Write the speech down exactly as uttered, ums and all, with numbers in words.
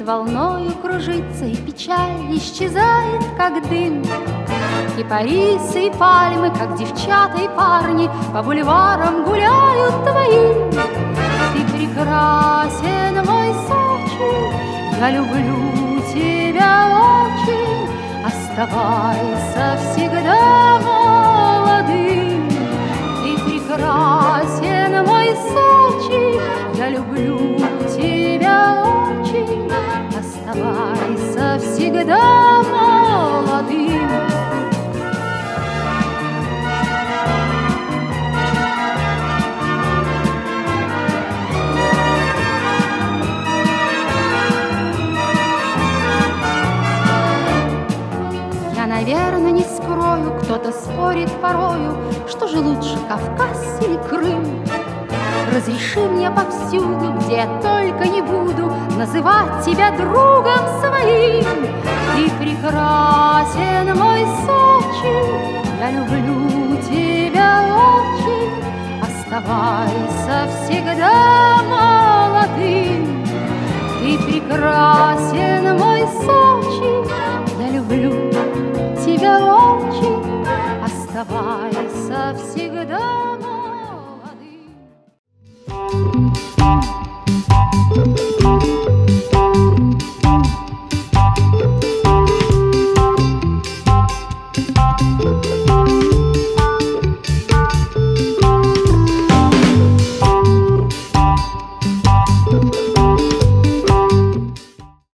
волною кружится, и печаль исчезает, как дым. Кипарисы и пальмы, как девчата и парни, по бульварам гуляют твои. Ты прекрасен, мой Сочи, я люблю тебя очень. Оставайся всегда молодым. Ты прекрасен, мой Сочи, я люблю тебя очень. Оставайся всегда молодым. Наверное, не скрою, кто-то спорит порою, что же лучше, Кавказ или Крым? Разреши мне повсюду, где я только не буду, называть тебя другом своим. Ты прекрасен, мой Сочи, я люблю тебя очень. Оставайся всегда молодым. Ты прекрасен, мой Сочи, я люблю тебя очень. Оставайся всегда молодым. Thank you.